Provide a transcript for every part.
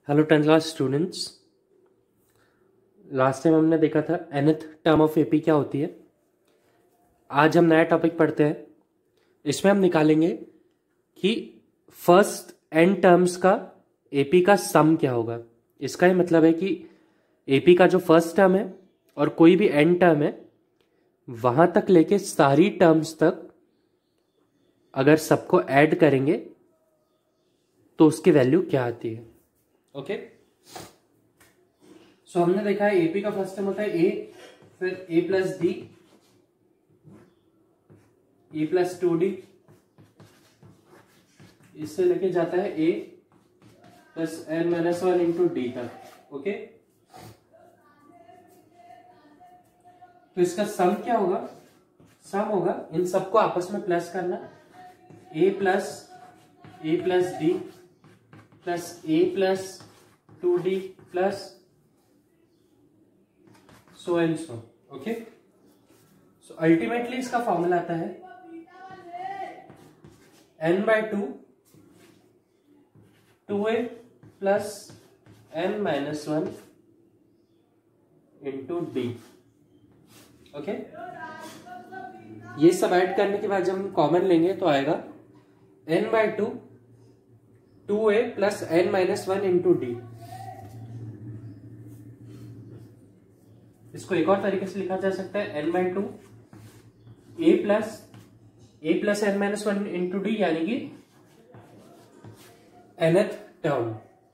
Hello 10th class students. Last time हमने देखा था nth टर्म ऑफ एपी क्या होती है। आज हम नया टॉपिक पढ़ते हैं। इसमें हम निकालेंगे कि फर्स्ट n टर्म्स का एपी का सम क्या होगा। इसका ये मतलब है कि एपी का जो फर्स्ट टर्म है और कोई भी n टर्म है वहां तक लेके सारी टर्म्स तक अगर सबको ऐड करेंगे तो उसकी वैल्यू क्या आती है। ओके सो हमने देखा है एपी का फर्स्ट टर्म होता है ए, फिर a plus d, a plus 2d, इससे लेके जाता है a plus n minus 1 into d तक। ओके तो इसका सम क्या होगा? सम होगा इन सबको आपस में प्लस करना, a plus d plus a plus 2d plus so and so. Okay so ultimately इसका फॉर्मूला आता है n/2 2a plus n minus 1 into d. Okay ये सब ऐड करने के बाद जब हम कॉमन लेंगे तो आएगा n/2 2a plus n minus 1 into d. इसको एक और तरीके से लिखा जा सकता है n/2 a plus n minus 1 into d, यानी कि nth term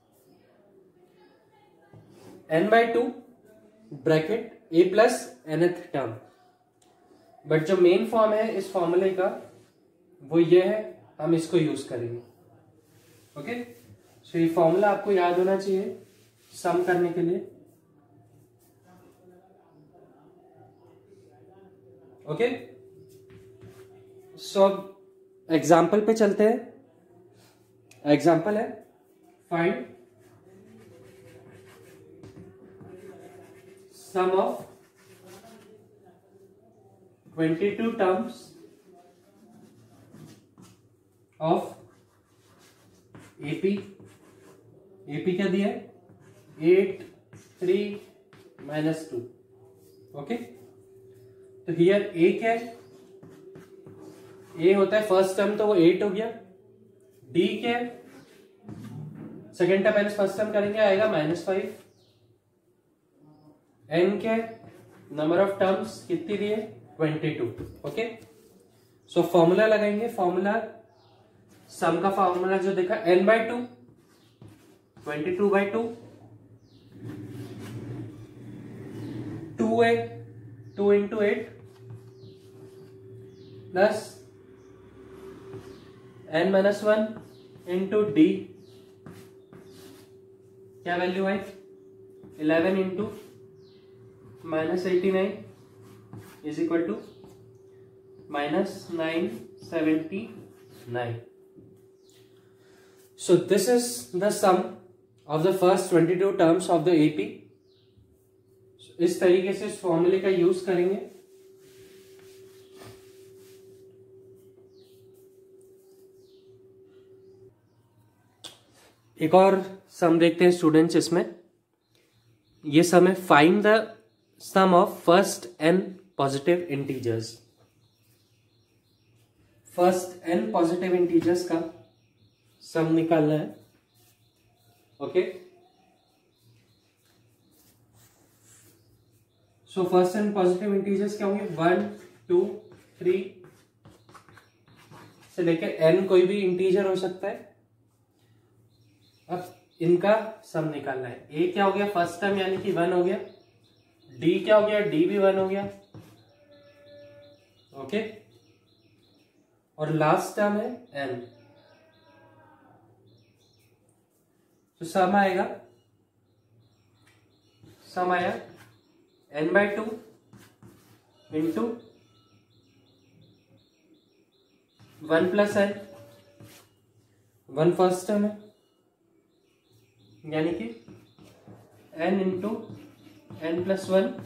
n/2 bracket a plus nth term. But जो मेन फॉर्म है इस फॉर्मूले का वो ये है, हम इसको यूज करेंगे। ओके सो ये फॉर्मूला आपको याद होना चाहिए सम करने के लिए। ओके सो अब एग्जाम्पल पे चलते हैं। एग्जाम्पल है find sum of 22 terms of AP. AP क्या दिया है? 8 3 माइनस 2। ओके तो हियर ए क्या है? ए होता है फर्स्ट टर्म तो वो 8 हो गया। डी क्या है? Second term minus first term करेंगे आएगा -5। एन क्या है? नंबर ऑफ टर्म्स कितनी दी है? 22। ओके सो फॉर्मूला लगाएंगे। फॉर्मूला सम का फॉर्मूला जो देखा n/2 22/2 2a 2 into 8 plus n minus 1 into d. क्या वैल्यू है? 11 into -89 is equal to -979। So this is the sum of the first 22 terms of the AP. इस तरीके से इस फॉर्मूले का यूज करेंगे। एक और सम देखते हैं स्टूडेंट्स। इसमें ये सम है find the sum of first n positive integers. First n positive integers का सम निकालना है। Okay so first and positive integers क्या होंगे? 1 2 3 से लेकर n कोई भी इंटीजर हो सकता है। अब इनका सम निकालना है। a क्या हो गया? फर्स्ट टर्म यानी कि 1 हो गया। d क्या हो गया? d भी 1 हो गया। ओके और लास्ट टर्म है n। तो सम आएगा, सम आया n/2 into 1 plus n। 1 first term है यानी कि n into n plus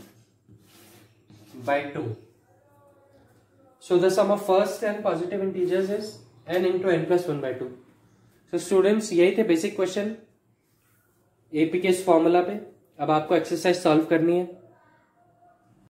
1/2। So the sum of first n positive integers is n into n plus 1/2। So students यही थे बेसिक क्वेश्चन। एपी के इस फॉर्मूला पे अब आपको एक्सरसाइज सॉल्व करनी है।